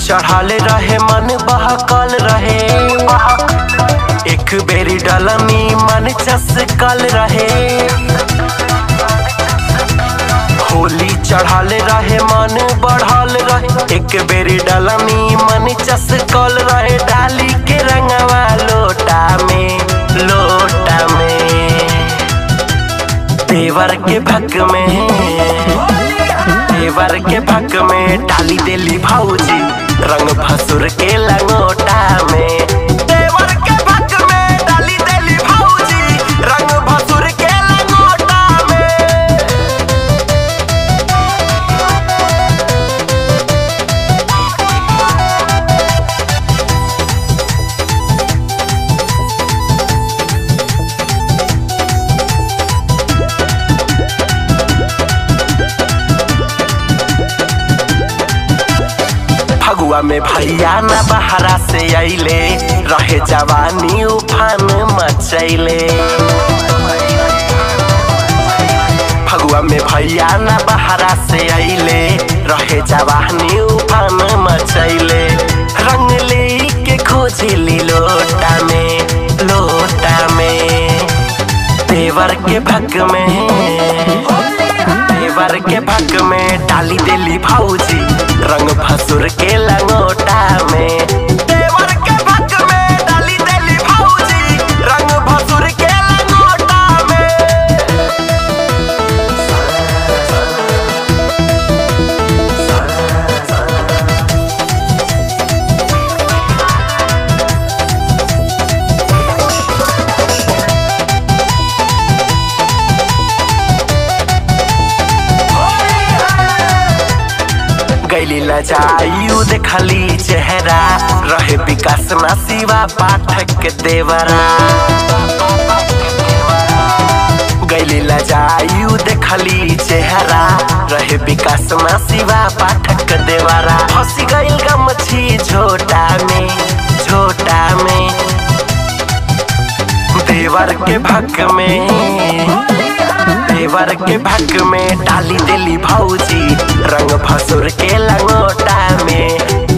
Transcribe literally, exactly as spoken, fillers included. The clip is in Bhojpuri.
चढ़ाल रहे मन बहकल रहे, एक बेरी डलनी मन चसकल रहे। होली चढ़ाल रहे मन बढ़ल रहे, एक बेरी डलनी मन चसकल रहे। डाली के रंगवा लोटा में लोटा में देवर के भक में देवर के भक में डाली देली भौजी रंग भसुर के लंगोटा में। देवर के भक में डाली देली भौजी रंग भसुर के लंगोटा में। फगुआ में भैया न बहरा से आइले, रहे जवानी उफान मचैले। फगुआ में भैया न बहरा से आइले, रहे जवानी उफान मचैले। रंग ले के खोजली लोटा में लोटा में देवर के भक में देवर के भक में डाली देली भौजी रंग भसुर के लंगोटा में। देवर के भक में डाली देली भौजी रंग भसुर के लंगोटा में। गैली लजायू देखली चेहरा, रहे विकास ना शिवा पाठक के देवरा। गैली लजायू देखली चेहरा, रहे विकास ना शिवा पाठक के देवरा। फंसी गइल गमछी झोटा में झोटा में देवर के भक में देवर के भक में डाली देली भौजी रंग भसुर के लंगोटा में।